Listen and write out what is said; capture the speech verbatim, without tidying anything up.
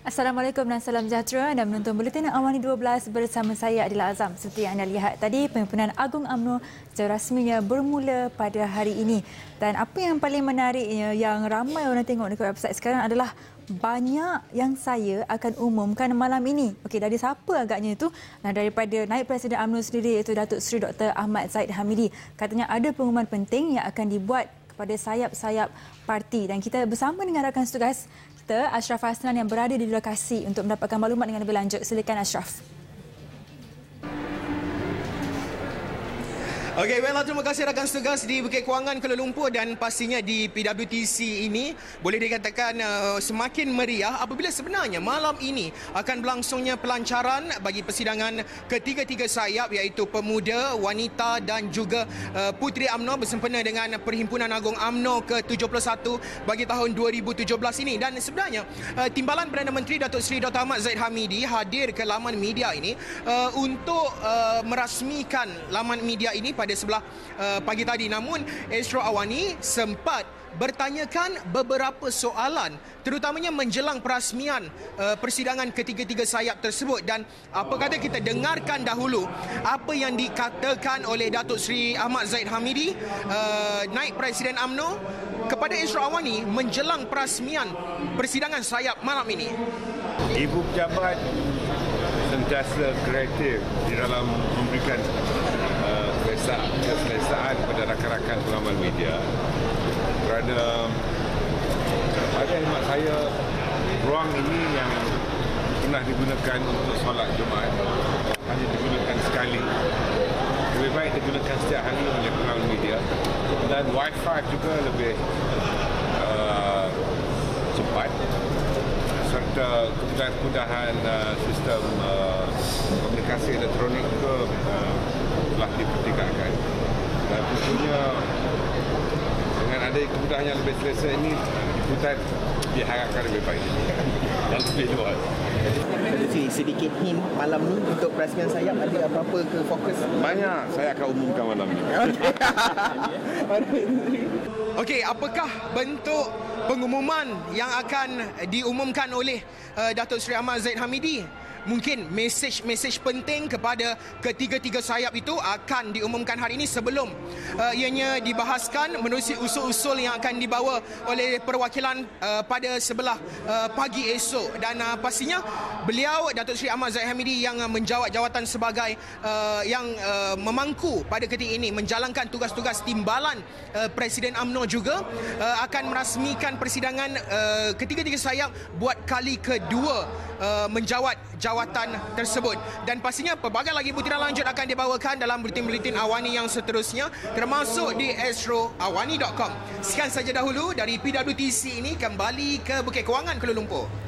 Assalamualaikum dan salam sejahtera. Anda menonton Buletin Awani dua belas bersama saya Adila Azam. Seperti yang anda lihat tadi, penyempurnaan Agung U M N O secara rasminya bermula pada hari ini. Dan apa yang paling menariknya yang ramai orang tengok dekat website sekarang adalah banyak yang saya akan umumkan malam ini. Okey, dari siapa agaknya itu? Nah, daripada Naib Presiden U M N O sendiri, iaitu Datuk Seri Doktor Ahmad Zahid Hamidi. Katanya ada pengumuman penting yang akan dibuat kepada sayap-sayap parti. Dan kita bersama dengan rakan tugas kita, Ashraf Hasnan, yang berada di lokasi untuk mendapatkan maklumat dengan lebih lanjut. Silakan Ashraf. Okey, baiklah, terima kasih rakan setugas di Bukit Kewangan, Kuala Lumpur, dan pastinya di P W T C ini boleh dikatakan uh, semakin meriah apabila sebenarnya malam ini akan berlangsungnya pelancaran bagi persidangan ketiga-tiga sayap, iaitu pemuda, wanita dan juga uh, Puteri U M N O bersempena dengan Perhimpunan Agung U M N O ke tujuh puluh satu bagi tahun dua ribu tujuh belas ini. Dan sebenarnya uh, Timbalan Perdana Menteri Datuk Seri Doktor Ahmad Zahid Hamidi hadir ke laman media ini uh, untuk uh, merasmikan laman media ini pada sebelah uh, pagi tadi. Namun Astro Awani sempat bertanyakan beberapa soalan, terutamanya menjelang perasmian uh, persidangan ketiga-tiga sayap tersebut. Dan apa kata kita dengarkan dahulu apa yang dikatakan oleh Datuk Seri Ahmad Zahid Hamidi, uh, Naib Presiden U M N O, kepada Astro Awani menjelang perasmian persidangan sayap malam ini. Ibu Pejabat sentiasa kreatif di dalam memberikan uh, keselesaan kepada rakan-rakan pengamal media, kerana pada khidmat saya ruang ini yang pernah digunakan untuk solat Jumaat hanya digunakan sekali, lebih baik digunakan setiap hari oleh pengamal media, dan wifi juga lebih uh, cepat, serta kemudahan-kemudahan uh, sistem uh, komunikasi elektronik juga uh, telah dipertingkatkan. Dan tentunya dengan ada kemudahan yang lebih selesa ini, liputan diharapkan lebih baik dan lebih luas. Sedikit hint malam ni untuk perasmian sayap, ada apa-apa ke fokus? Banyak, saya akan umumkan malam ini. Okey, apakah bentuk pengumuman yang akan diumumkan oleh uh, Datuk Seri Ahmad Zahid Hamidi? Mungkin mesej-mesej penting kepada ketiga-tiga sayap itu akan diumumkan hari ini sebelum uh, ianya dibahaskan menerusi usul-usul yang akan dibawa oleh perwakilan uh, pada sebelah uh, pagi esok. Dan uh, pastinya beliau, Datuk Seri Ahmad Zahid Hamidi, yang uh, menjawat jawatan sebagai uh, yang uh, memangku pada ketika ini menjalankan tugas-tugas timbalan uh, Presiden U M N O juga uh, akan merasmikan persidangan uh, ketiga-tiga sayap buat kali kedua uh, menjawat jawatan tersebut. Dan pastinya pelbagai lagi butiran lanjut akan dibawakan dalam buletin-buletin Awani yang seterusnya, termasuk di astro awani dot com. Sekian saja dahulu dari P W T C ini, kembali ke Bukit Kewangan, Kuala Lumpur.